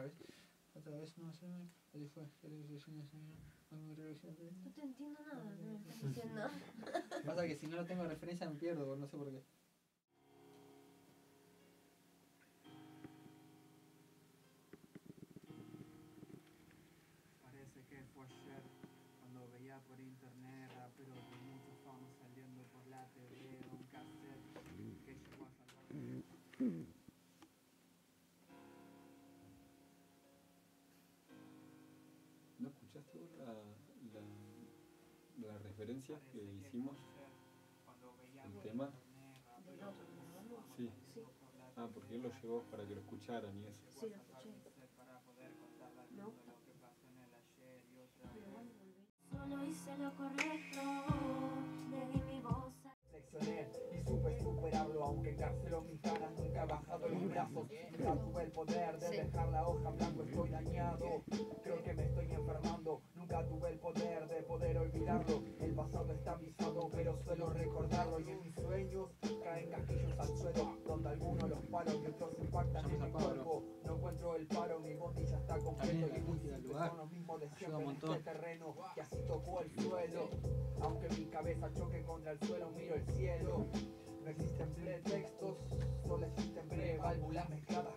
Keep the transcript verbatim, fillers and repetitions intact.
otra vez. Otra vez, no sé, así fue. No te entiendo nada, no me estás diciendo. Pasa que si no lo tengo de referencia me pierdo, no sé por qué. Parece que fue ayer cuando veía por internet raperos de muchos famosos saliendo por la T V o un cassette que llegó a salvar. ¿No escuchaste vos la, la, la referencia que hicimos? ¿El tema? ¿Del otro? Sí. Sí. Ah, porque él lo llevó para que lo escucharan y eso. Sí, lo escuché. No. Solo hice lo correcto, le di mi voz. Flexioné y supe superarlo, aunque encarceló mis ganas, nunca he bajado los brazos. Nunca tuve el poder de Sí. dejar la hoja en blanco, estoy dañado. Creo que me estoy enfermando, nunca tuve el poder de poder olvidarlo. El pasado está pisado, pero suelo recordarlo. Y en mis sueños caen casquillos al suelo, donde algunos los paros y otros impactan en mi cuerpo. No encuentro el paro, mi bondi ya está completo y muy simple, son los mismos de siempre en este terreno, que así tocó el suelo. Aunque mi cabeza choque contra el suelo, miro el cielo. No existen pretextos, solo existen preválvulas mezcladas